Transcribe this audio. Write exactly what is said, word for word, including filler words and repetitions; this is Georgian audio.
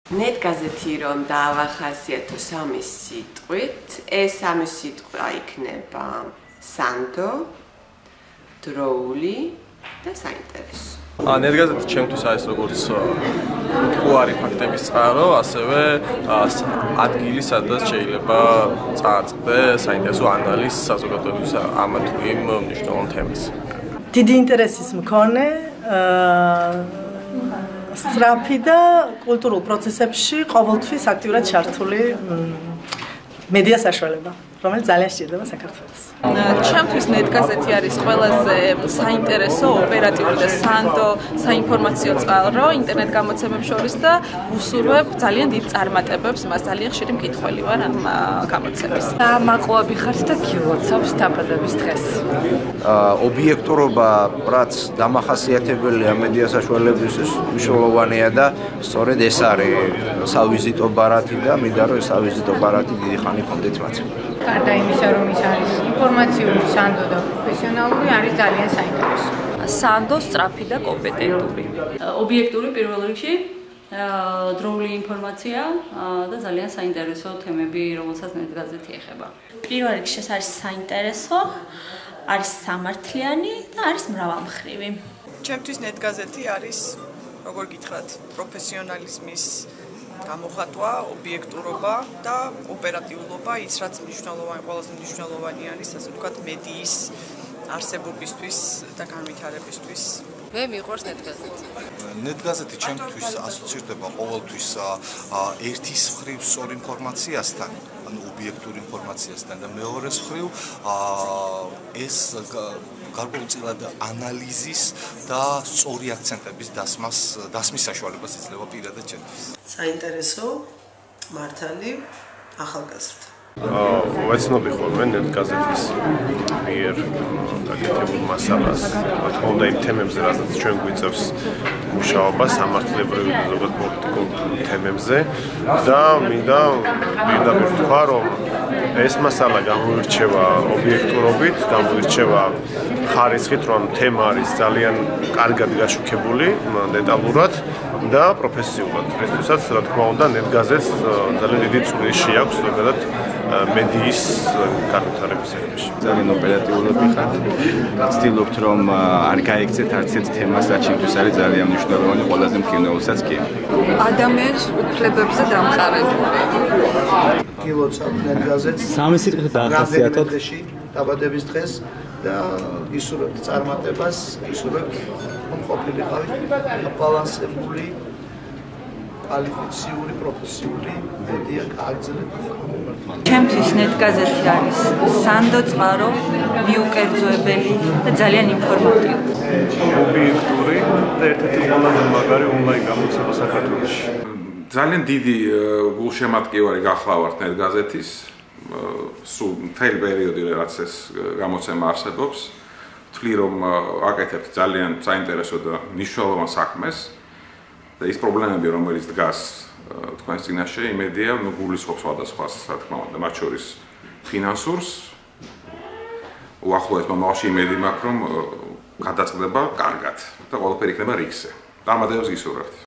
Netgazeti რომ დავახასიათო სამი სიტყვით, ეს სამი სიტყვა იქნება სანდო, დროული და საინტერესო. Netgazeti ჩემთვის არის როგორც უარი ფაქტების წყარო, ასევე ადგილი, სადაც შეიძლება წააწყდე საინტერესო ანალიზს საზოგადოების ამ თუ იმ მნიშვნელოვან თემას. დიდი ინტერესის მქონე სწრაფი და კულტურულ პროცესებში ყოველთვის აქტიურად ჩართული მედია საშუალება, რომელიც ძალიან სჭირდება საქართველოს. ჩემთვის Netgazeti არის ყველაზე საინტერესო, ოპერატიული და სანდო საინფორმაციო წყარო ინტერნეტ გამოცემებს შორის და ვუსურვებ ძალიან დიდ წარმატებებს, მას ძალიან ხშირი მკითხველი ვარ ამ გამოცემის. მაყუაბი ხართ და გილოცავს დაბადების დღეს. ობიექტურობა, რაც დამახასიათებელია მედია საშუალებისთვის მნიშვნელოვანია და სწორედ ეს არის სავიზიტო ბარათი და მინდა რომ ეს სავიზიტო ბარათი დიდი ხანი კონდეთ მათ. გარდა იმისა, რომ ის არის ინფორმაციული, სანდო და პროფესიონალური, არის ძალიან საინტერესო. სანდო სწრაფი და კომპეტენტური. ობიექტური პირველ რიგში, დროული ინფორმაცია და ძალიან საინტერესო თემები, რომელსაც Netgazeti ეხება. პირველ რიგში ეს არის საინტერესო, არის სამართლიანი და არის მრავალმხრივი. ჩემთვის Netgazeti არის, როგორ გითხრათ, პროფესიონალიზმის გამოხატვა, ობიექტურობა და ოპერატიულობა, ის რაც მნიშვნელოვანი, ყველაზე მნიშვნელოვანი არის, ასე ვთქვათ, მედიის არსებობისთვის და განვითარებისთვის. მე მიყვარს Netgazeti. Netgazeti ჩემთვის ასოცირდება ყოველთვის ერთის მხრივ სწორ ინფორმაციასთან, ანუ ობიექტურ ინფორმაციასთან და მეორეს მხრივ ეს გარკვეულწილად ანალიზის და სწორი აქცენტების დასმას დასმის საშუალებას იძლევა პირადად ჩემთვის. საინტერესო, მართალი, ახალგაზრდა. ვეცნობი ხოლმე Netgazeti-ის მიერ გაკეთებულ მასალას, თქო უნდა იმ თემებზე, რაზეც ჩვენ გვიწევს მუშაობა, სამართლებრივ და ზოგადად პოლიტიკურ თემებზე და მინდა პირდაპირ ვთქვა, რომ ეს მასალა გამოირჩევა ობიექტურობით, გამოირჩევა ხარისხით, რომ თემა არის ძალიან კარგად გაშუქებული, დეტალურად და პროფესიულად. ესთვისაც, რა თქმა უნდა, Netgazeti-ს ძალიან დიდი წვლილი აქვს ზოგადად მედიის განვითარების საქმეში. ძალიან ოპერატიულები ხართ. ვცდილობთ რომ არ გაიქცეთ არც ერთ თემას, რაც ჩემთვის არის ძალიან მნიშვნელოვანი, ყველაზე მყინვარულსაც კი. ადამიანის უფლებებზე დამყარებული. გილოცავ Netgazeti-ს სამი სიტყვით დაახასიათოთ დაბადების დღეს და გისურვებთ წარმატებას, გისურვებთ რომ ყოფილიყავით ბალანსებული, კვალიფიციური, პროფესიული მედია გააგრძელებთ. ჩემთვის Netgazeti არის სანდო წყარო, მიუკერძოებელი და ძალიან ინფორმატიული. ობიექტური და ერთ-ერთი ყველაზე მაგარი ონლაინ გამოცემა საქართველოში. ძალიან დიდი გულშემატკივარი გახლავართ Netgazeti-ს. სულ მთელი პერიოდი რაც ეს გამოცემა არსებობს, ვთვლი რომ აკეთებთ ძალიან საინტერესო და მნიშვნელოვან საქმეს და ის პრობლემები, რომელიც დგას თქვენს წინაშე, იმედია, ნუ გულისხმობს სხვადასხვას, რა თქმა უნდა, მათ შორის ფინანსურს. უახლოეს მომავალში იმედი მაქვს, რომ გადაწყდება კარგად და ყველაფერი იქნება რიგზე. წარმატებებს გისურვებთ.